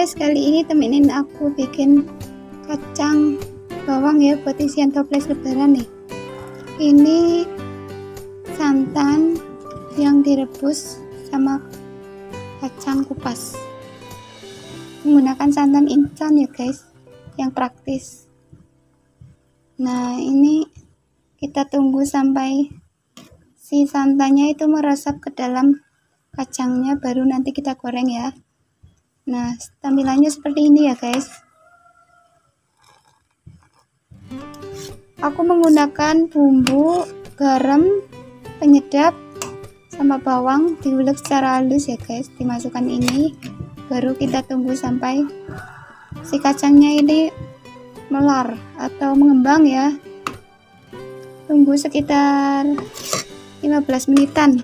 guys, kali ini temenin aku bikin kacang bawang ya buat isian toples lebaran nih. Ini santan yang direbus sama kacang kupas. Menggunakan santan instan ya guys, yang praktis. Nah, ini kita tunggu sampai si santannya itu meresap ke dalam kacangnya, baru nanti kita goreng ya. Nah, tampilannya seperti ini ya guys. Aku menggunakan bumbu, garam, penyedap, sama bawang diulek secara halus ya guys. Dimasukkan ini, baru kita tunggu sampai si kacangnya ini melar atau mengembang ya. Tunggu sekitar 15 menitan.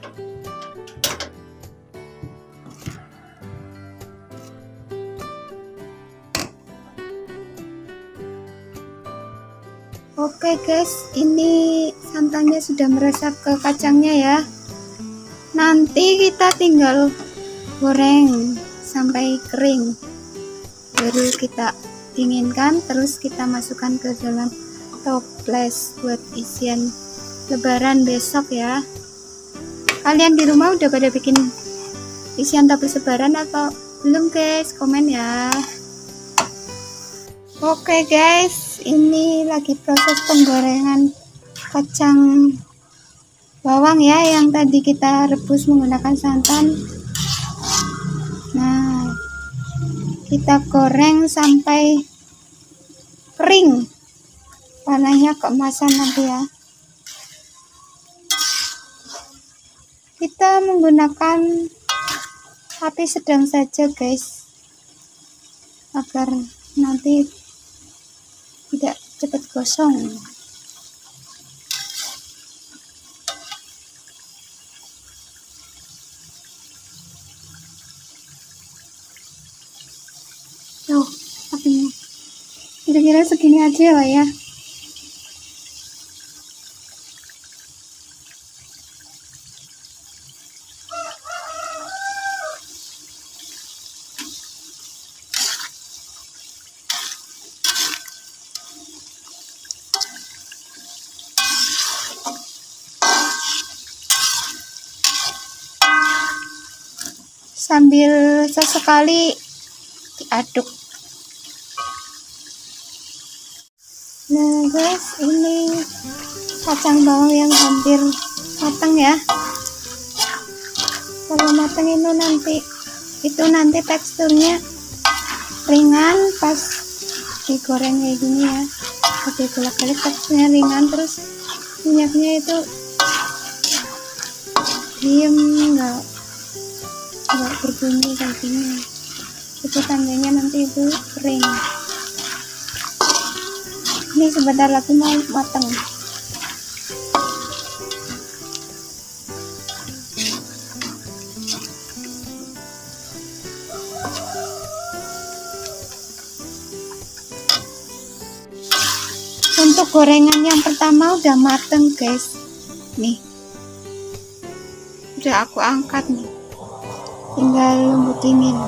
Oke guys, ini santannya sudah meresap ke kacangnya ya. Nanti kita tinggal goreng sampai kering, baru kita dinginkan, terus kita masukkan ke dalam toples buat isian lebaran besok ya. Kalian di rumah udah pada bikin isian toples lebaran atau belum guys? Komen ya. Oke guys, ini lagi proses penggorengan kacang bawang ya, yang tadi kita rebus menggunakan santan. Nah, kita goreng sampai kering, panahnya keemasan nanti ya. Kita menggunakan api sedang saja guys, agar nanti tidak cepat gosong. Tuh apinya kira-kira segini aja lah ya. Sambil sesekali diaduk. Nah guys, ini kacang bawang yang hampir matang ya. Kalau matang itu nanti teksturnya ringan pas digoreng kayak gini ya. Oke, bolak-balik teksturnya ringan, terus minyaknya itu diem, nggak berbunyi kayak gini. Itu tandanya nanti itu kering. Ini sebentar lagi mau matang. Untuk gorengan yang pertama udah mateng guys. Nih, udah aku angkat nih, tinggal nunggu dingin.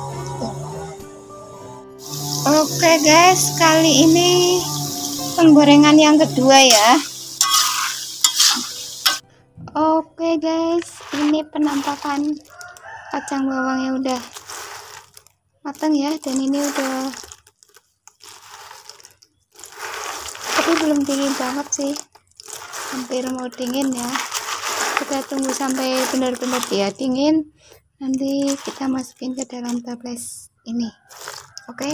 Oke guys, kali ini penggorengan yang kedua ya. Oke guys, ini penampakan kacang bawang yang udah matang ya, dan ini udah, tapi belum dingin banget sih, hampir mau dingin ya. Kita tunggu sampai benar-benar dia dingin, nanti kita masukin ke dalam toples ini. Oke,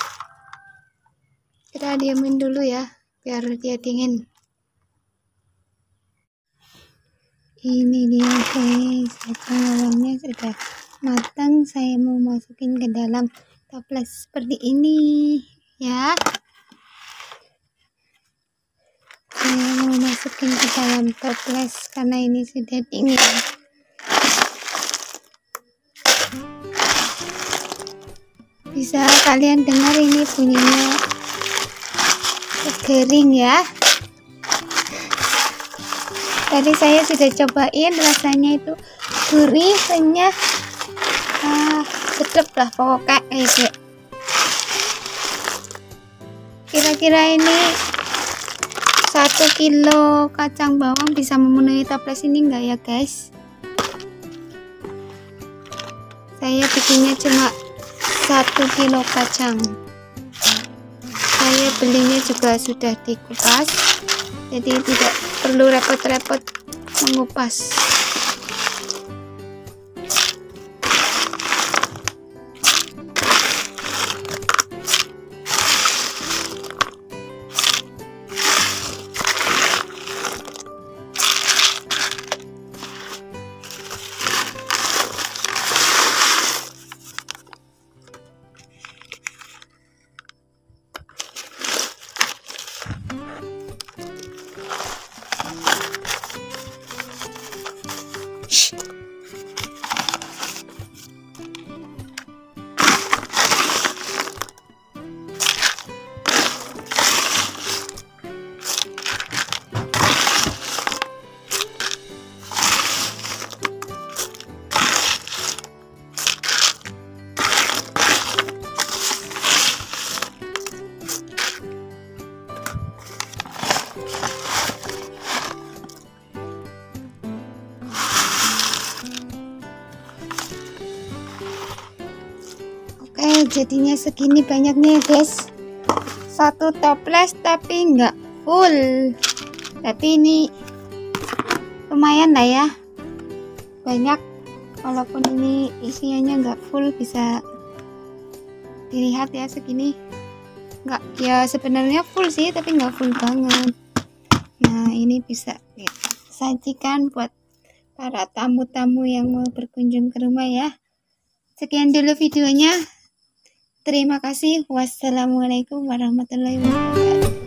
kita diamin dulu ya biar dia dingin. Ini dia guys, kacang bawangnya sudah matang. Saya mau masukin ke dalam toples seperti ini ya. Saya mau masukin ke dalam toples karena ini sudah dingin. Bisa kalian dengar ini bunyinya kering ya. Tadi saya sudah cobain, rasanya itu gurih, renyah, sedap lah pokoknya. Kira-kira ini 1 kilo kacang bawang bisa memenuhi toples ini enggak ya guys? Saya bikinnya cuma 1 kilo kacang. Saya belinya juga sudah dikupas, jadi tidak perlu repot-repot mengupas. Jadinya segini banyaknya guys, 1 toples tapi enggak full, tapi ini lumayan lah ya, banyak. Walaupun ini isiannya enggak full, bisa dilihat ya segini, enggak ya, sebenarnya full sih tapi enggak full banget. Nah ini bisa sajikan buat para tamu-tamu yang mau berkunjung ke rumah ya. Sekian dulu videonya. Terima kasih. Wassalamualaikum warahmatullahi wabarakatuh.